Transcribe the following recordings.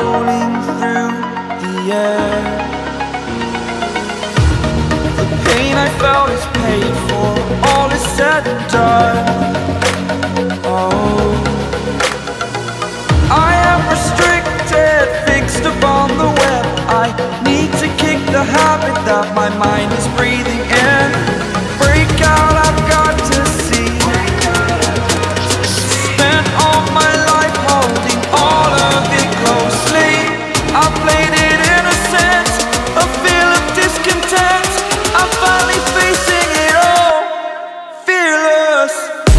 rolling through the air. The pain I felt is paid for, all is said and done. Oh, I am restricted, fixed upon the web. I need to kick the habit that my mind is breathing in. Break out, I've got to see. Spent all my life holding all of it closely. I played it innocent, a feel of discontent. I'm finally facing it all, fearless.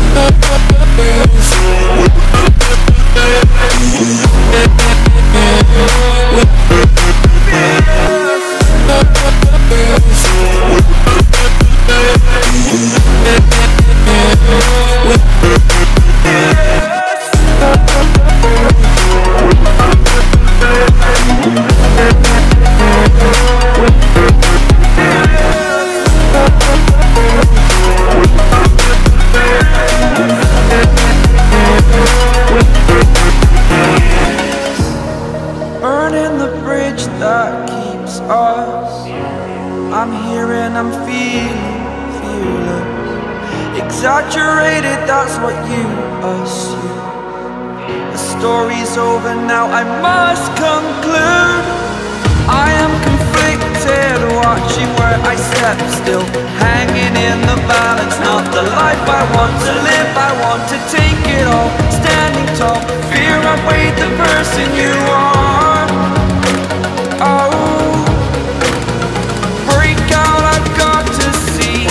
Burning the bridge that keeps us. I'm here and I'm feeling fearless. Exaggerated, that's what you assume. The story's over now, I must conclude. I am conflicted, watching where I step still, hanging in the balance. Not the life I want to live, I want to take it all. Standing tall, fear outweighed the person you are. Oh, break out, I've got to see.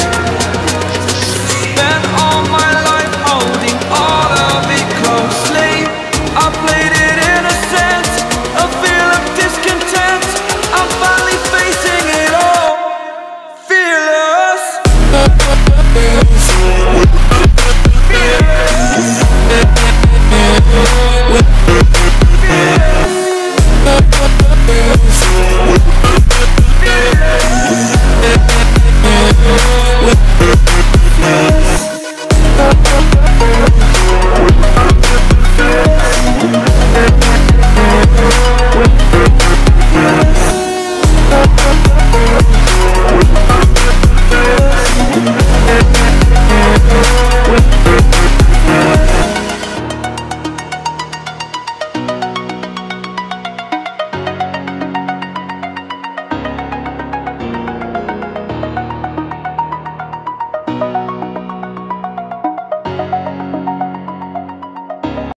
Spent all my life holding all of it closely. I played it innocent, a feel of discontent. I'm finally facing it all, fearless. Fearless.